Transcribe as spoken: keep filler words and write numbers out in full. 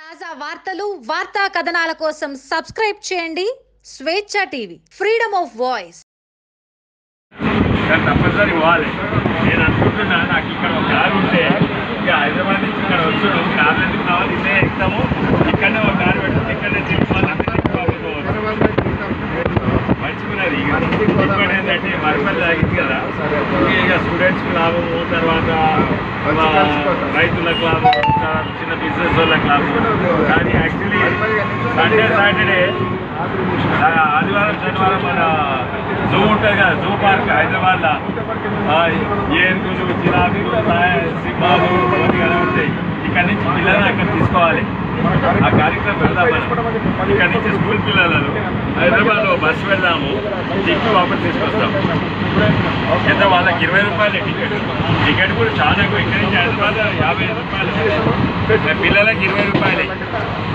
తాజా వార్తలు వార్తా కథనాల కోసం సబ్స్క్రైబ్ చేయండి స్వేచ్ఛ టీవీ ఫ్రీడమ్ ఆఫ్ వాయిస్. తప్పనిసరి పోవాలి. నేను అనుకుంటున్నా నాకు ఇక్కడ ఒక కారు ఉంటే ఇక హైదరాబాద్ నుంచి ఇక్కడ వచ్చాడు కార్లు ఎందుకు కావాలి, ఇదే ఎక్కుతాము, ఇక్కడనే ఒక కారు పెట్టుకుంటే ఇక్కడనే మంచిగున్నది. ఇంకోటి ఏంటంటే మరిపల్లి తాగింది కదా, ఇక స్టూడెంట్స్కి లాభము, తర్వాత రైతులకు లాభం, చిన్న బిజినెస్ వాళ్ళకి లాభం. కానీ యాక్చువల్లీ సండే సాటర్డే ఆదివారం శనివారం మన జూ ఉంటుంది కదా, జూ పార్క్ హైదరాబాద్లో ఏనుగులు, జిరాఫీలు, సింహాలు ఇవన్నీ కదా ఉంటాయి. ఇక్కడ నుంచి పిల్లలను అక్కడ తీసుకోవాలి. ఆ కార్యక్రమం వెళ్దాం మనం. ఇక్కడ నుంచి స్కూల్ పిల్లలను హైదరాబాద్లో బస్సు వెళ్దాము, టికెట్ వాపస్ తీసుకొస్తాం. ఎంత వాళ్ళకి ఇరవై రూపాయలే టికెట్. టికెట్ కూడా చాలా ఎక్కువ. ఇక్కడ నుంచి హైదరాబాద్ యాభై ఐదు రూపాయలు, పిల్లలకి ఇరవై రూపాయలే.